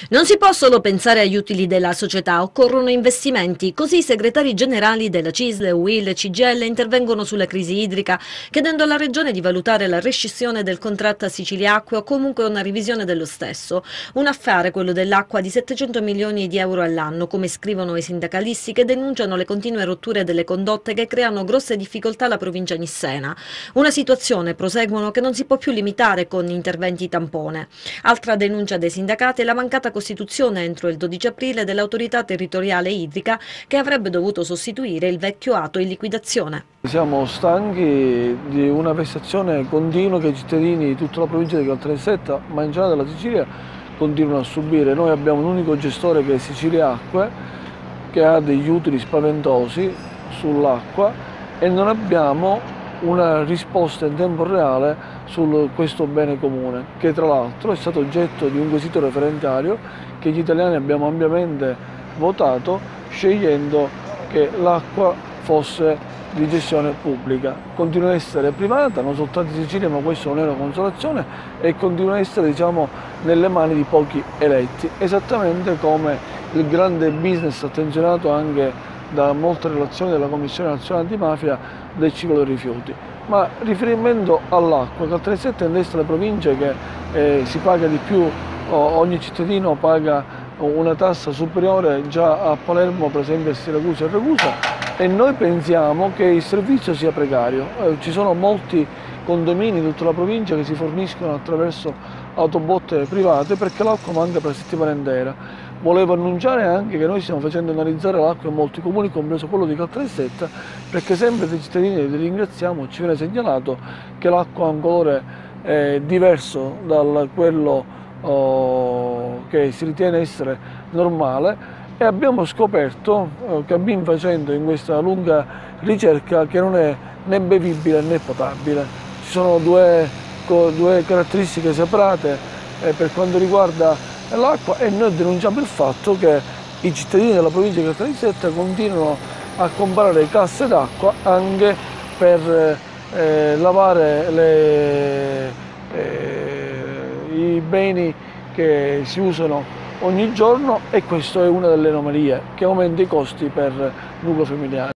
Non si può solo pensare agli utili della società, occorrono investimenti. Così i segretari generali della CISL, UIL e CGIL intervengono sulla crisi idrica, chiedendo alla Regione di valutare la rescissione del contratto a Siciliacque o comunque una revisione dello stesso. Un affare, quello dell'acqua, di 700 milioni di euro all'anno, come scrivono i sindacalisti che denunciano le continue rotture delle condotte che creano grosse difficoltà alla provincia nissena. Una situazione, proseguono, che non si può più limitare con interventi tampone. Altra denuncia dei sindacati è la mancata costituzione entro il 12 aprile dell'autorità territoriale idrica che avrebbe dovuto sostituire il vecchio atto in liquidazione. Siamo stanchi di una vessazione continua che i cittadini di tutta la provincia di Caltanissetta, ma in generale della Sicilia, continuano a subire. Noi abbiamo un unico gestore che è Siciliacque, che ha degli utili spaventosi sull'acqua e non abbiamo una risposta in tempo reale su questo bene comune, che tra l'altro è stato oggetto di un quesito referendario che gli italiani abbiamo ampiamente votato, scegliendo che l'acqua fosse di gestione pubblica. Continua a essere privata, non soltanto in Sicilia, ma questo non è una consolazione, e continua a essere, diciamo, nelle mani di pochi eletti, esattamente come il grande business attenzionato anche da molte relazioni della Commissione Nazionale Antimafia del ciclo dei rifiuti. Ma riferimento all'acqua, Caltanissetta è in testa alle province che si paga di più, ogni cittadino paga una tassa superiore già a Palermo, per esempio a Siracusa e Ragusa, e noi pensiamo che il servizio sia precario. Ci sono molti condomini in tutta la provincia che si forniscono attraverso autobotte private perché l'acqua manca per la settimana intera. Volevo annunciare anche che noi stiamo facendo analizzare l'acqua in molti comuni, compreso quello di Caltanissetta, perché sempre dei cittadini, li ringraziamo, ci viene segnalato che l'acqua ha un colore diverso da quello che si ritiene essere normale, e abbiamo scoperto, cammin facendo in questa lunga ricerca, che non è né bevibile né potabile. Ci sono due caratteristiche separate per quanto riguarda l'acqua, e noi denunciamo il fatto che i cittadini della provincia di Caltanissetta continuano a comprare casse d'acqua anche per lavare i beni che si usano ogni giorno, e questa è una delle anomalie che aumenta i costi per il nucleo familiare.